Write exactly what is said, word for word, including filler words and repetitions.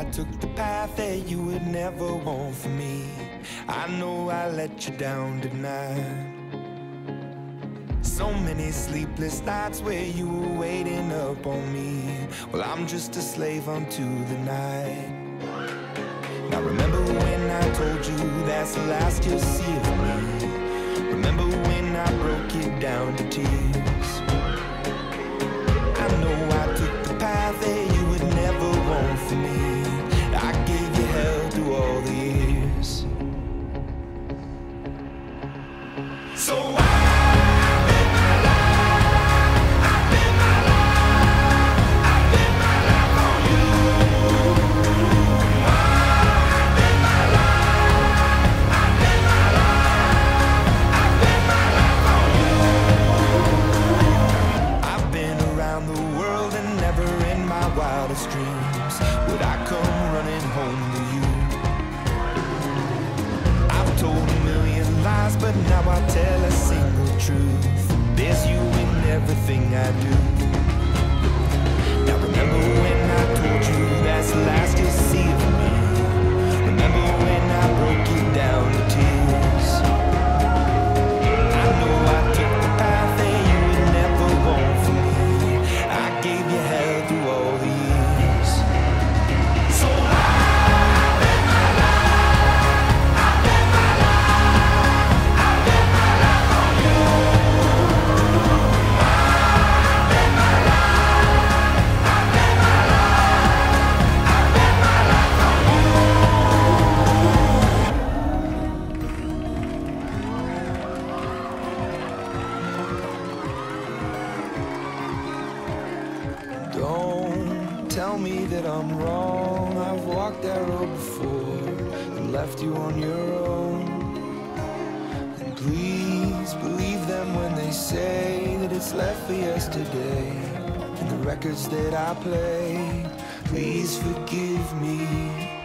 took the path that you would never want for me. I know I let you down tonight. So many sleepless nights where you were waiting up on me. Well, I'm just a slave unto the night. Now remember when I told you that's the last you'll see of me. Remember when I broke you down to tears. I know I took the path that you would never want for me. I gave you hell through all the years. So I wildest dreams would I come running home to you. I've told a million lies, but now I tell a single truth. There's you in everything I do. Now remember when I told you that's the last you'll see of me. Remember when I broke you down to tears. I know I took the path that you would never want for me. I gave you hell through all the years. So I bet my life, I bet my life, I bet my life on you. I bet my life, I bet my life, I bet my life on you. Don't tell me that I'm wrong. I've walked that road before and left you on your own. And please believe them when they say that it's left for yesterday. And the records that I play, please forgive me.